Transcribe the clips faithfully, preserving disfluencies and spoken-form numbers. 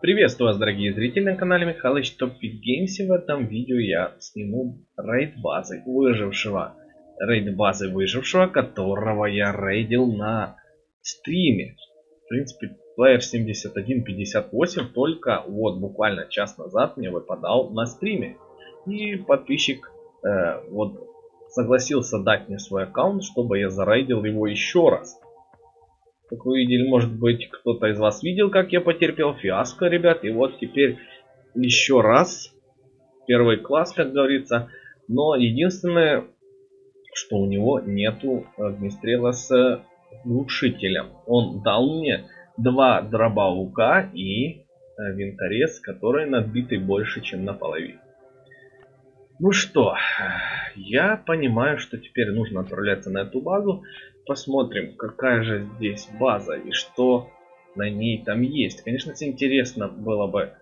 Приветствую вас, дорогие зрители, на канале Михалыч Топик Геймс. В этом видео я сниму рейд базы выжившего. Рейд базы выжившего, которого я рейдил на стриме. В принципе, плеер семьдесят один пятьдесят восемь только вот буквально час назад мне выпадал на стриме. И подписчик э, вот согласился дать мне свой аккаунт, чтобы я зарейдил его еще раз. Как вы видели, может быть, кто-то из вас видел, как я потерпел фиаско, ребят. И вот теперь еще раз. Первый класс, как говорится. Но единственное, что у него нету огнестрела с глушителем. Он дал мне два дробовика и винторез, которые надбиты больше, чем наполовину. Ну что, я понимаю, что теперь нужно отправляться на эту базу. Посмотрим, какая же здесь база и что на ней там есть. Конечно, интересно было бы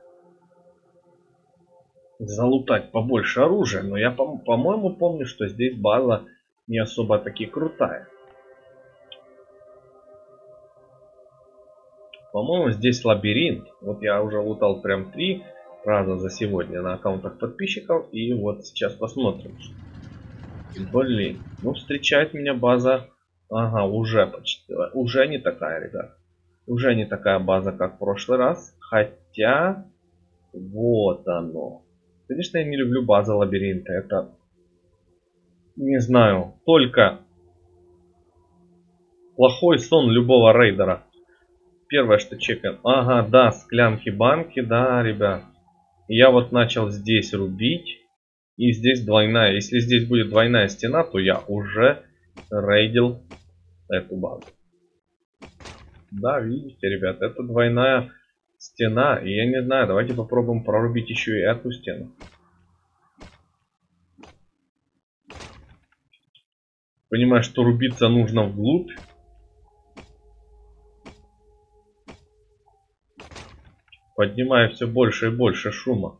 залутать побольше оружия, но я, по-моему, помню, что здесь база не особо таки крутая. По-моему, здесь лабиринт. Вот я уже лутал прям три раза за сегодня на аккаунтах подписчиков. И вот сейчас посмотрим. Блин, ну встречает меня база. Ага, уже почти. Уже не такая, ребят. Уже не такая база, как в прошлый раз. Хотя, вот оно. Конечно, я не люблю базы лабиринта. Это, не знаю, только плохой сон любого рейдера. Первое, что чекаем. Ага, да, склянки-банки, да, ребят. Я вот начал здесь рубить. И здесь двойная. Если здесь будет двойная стена, то я уже рейдил эту базу. Да, видите, ребят, это двойная стена. И я не знаю, давайте попробуем прорубить еще и эту стену. Понимаю, что рубиться нужно вглубь. Поднимаю все больше и больше шума.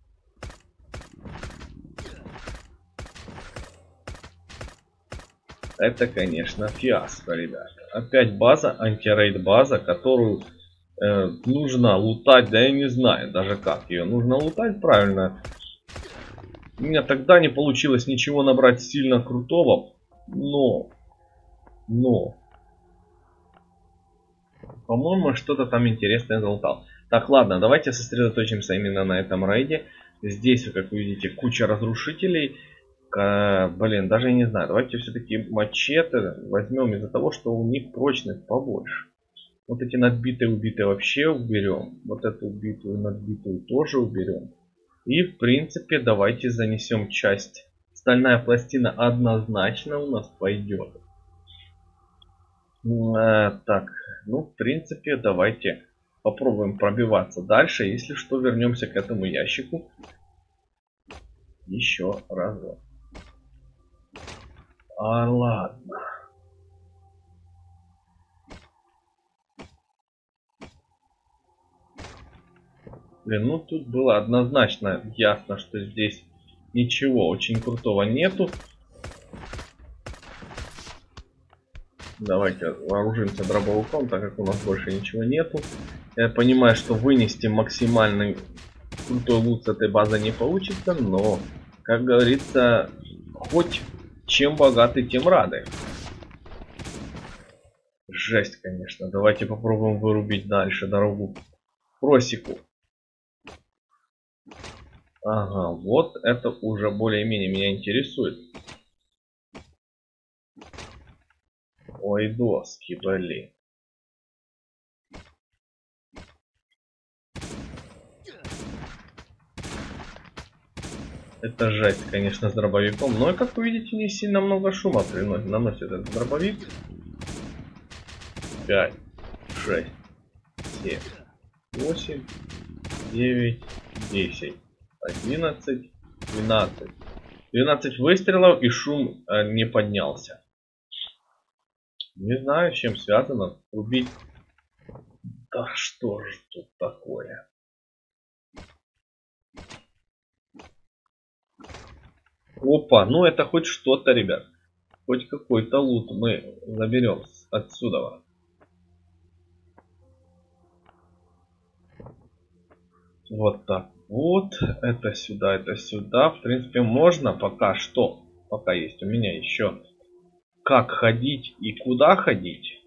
Это, конечно, фиаско, ребят. Опять база, антирейд база, которую э, нужно лутать, да я не знаю даже как ее нужно лутать правильно. У меня тогда не получилось ничего набрать сильно крутого, но, но, по-моему, что-то там интересное залутал. Так, ладно, давайте сосредоточимся именно на этом рейде. Здесь, как вы видите, куча разрушителей. Блин, даже я не знаю. Давайте все-таки мачете возьмем из-за того, что у них прочность побольше. Вот эти надбитые, убитые вообще уберем. Вот эту убитую, надбитую тоже уберем. И в принципе давайте занесем часть. Стальная пластина однозначно у нас пойдет. А, так, ну в принципе давайте попробуем пробиваться дальше. Если что, вернемся к этому ящику. Еще разок. А ладно. Блин, ну тут было однозначно ясно, что здесь ничего очень крутого нету. Давайте вооружимся дробовиком, так как у нас больше ничего нету. Я понимаю, что вынести максимальный крутой лут с этой базы не получится, но, как говорится, хоть чем богаты, тем рады. Жесть, конечно. Давайте попробуем вырубить дальше дорогу просеку. Ага, вот это уже более-менее меня интересует. Ой, доски, блин. Это жесть, конечно, с дробовиком. Но, как вы видите, не сильно много шума приносит, наносит этот дробовик. пять, шесть, семь, восемь, девять, десять, одиннадцать, двенадцать. двенадцать выстрелов и шум э, не поднялся. Не знаю, с чем связано. Убить. Да что же тут такое? Опа, ну это хоть что-то, ребят. Хоть какой-то лут мы заберем отсюда. Вот так вот. Это сюда, это сюда. В принципе, можно пока что. Пока есть у меня еще как ходить и куда ходить.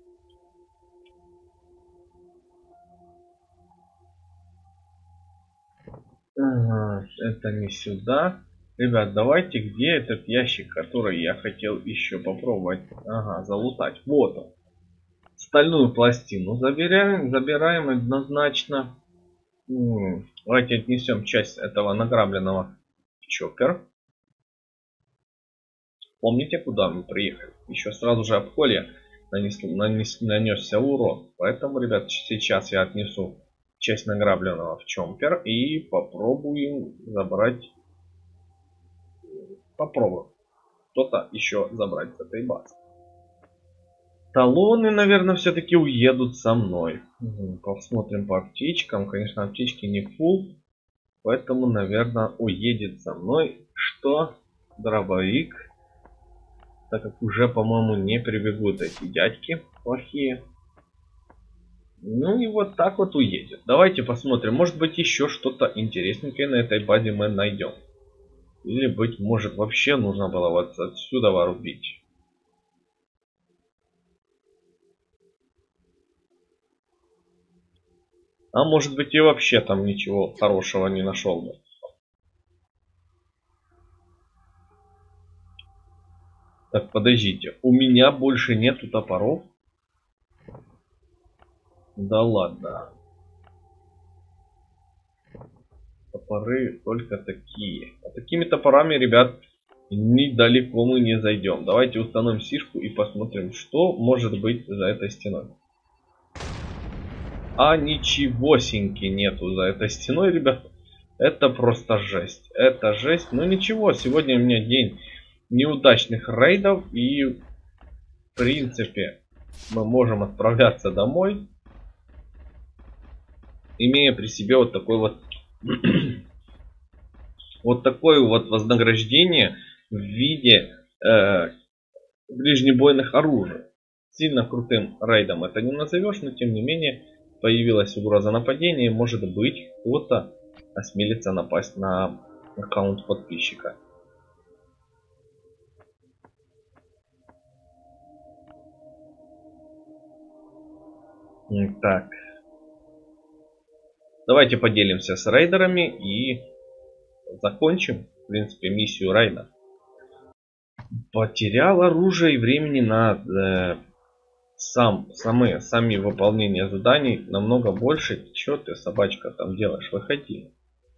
Ага, это не сюда. Ребят, давайте, где этот ящик, который я хотел еще попробовать, ага, залутать. Вот он. Стальную пластину забираем, забираем однозначно. М-м, давайте отнесем часть этого награбленного в чоппер. Помните, куда мы приехали? Еще сразу же об холле нанес, нанес, нанесся урон. Поэтому, ребят, сейчас я отнесу часть награбленного в чомпер и попробую забрать. Попробуем что-то еще забрать с этой базы. Талоны, наверное, все-таки уедут со мной. Угу, посмотрим по аптечкам. Конечно, аптечки не фул. Поэтому, наверное, уедет со мной. Что? Дробовик. Так как уже, по-моему, не прибегут эти дядьки плохие. Ну и вот так вот уедет. Давайте посмотрим. Может быть, еще что-то интересненькое на этой базе мы найдем. Или, быть может, вообще нужно было вот отсюда ворубить. А может быть, и вообще там ничего хорошего не нашел бы. Так, подождите. У меня больше нету топоров? Да ладно. Топоры только такие. А такими топорами, ребят, недалеко мы не зайдем. Давайте установим сишку и посмотрим, что может быть за этой стеной. А ничегосеньки нету за этой стеной, ребят. Это просто жесть. Это жесть. Но ничего, сегодня у меня день неудачных рейдов. И в принципе мы можем отправляться домой, имея при себе вот такой вот вот такое вот вознаграждение в виде э, ближнебойных оружий. Сильно крутым рейдом это не назовешь, но тем не менее появилась угроза нападения. Может быть, кто-то осмелится напасть на аккаунт подписчика. Так. Давайте поделимся с рейдерами и закончим, в принципе, миссию рейда. Потерял оружие и времени на э, сам, самые, сами выполнения заданий намного больше. Че ты, собачка, там делаешь? Выходи.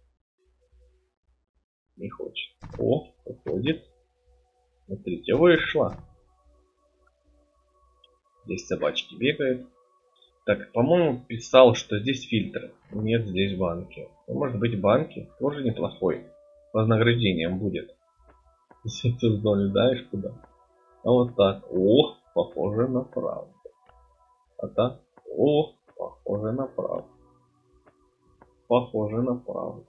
Не хочет. О, выходит. Смотрите, вышла. Здесь собачки бегают. Так, по-моему, писал, что здесь фильтры. Нет, здесь банки. Ну, может быть, банки тоже неплохой вознаграждением будет. Если ты знаешь куда. А вот так. О, похоже на правду. А так. О, похоже на правду. Похоже на правду.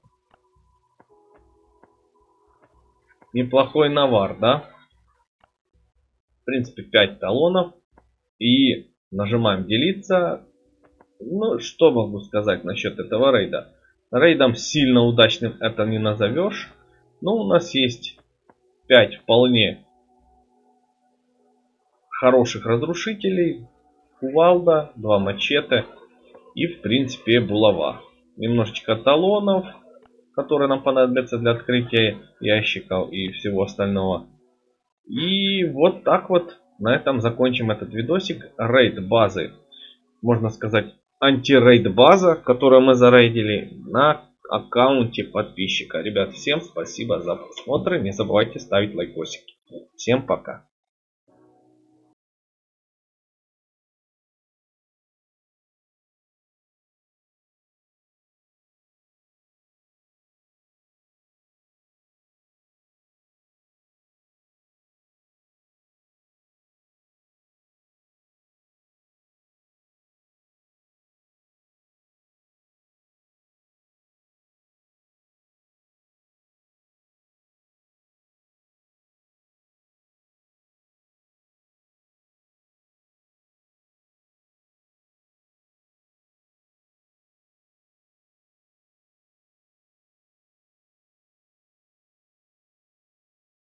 Неплохой навар, да? В принципе, пять талонов. И нажимаем делиться. Ну, что могу сказать насчет этого рейда? Рейдом сильно удачным это не назовешь. Но у нас есть пять вполне хороших разрушителей. Кувалда, два мачете и, в принципе, булава. Немножечко талонов, которые нам понадобятся для открытия ящиков и всего остального. И вот так вот на этом закончим этот видосик. Рейд базы, можно сказать, антирейд база, которую мы зарейдили на аккаунте подписчика. Ребят, всем спасибо за просмотр. Не забывайте ставить лайкосики. Всем пока.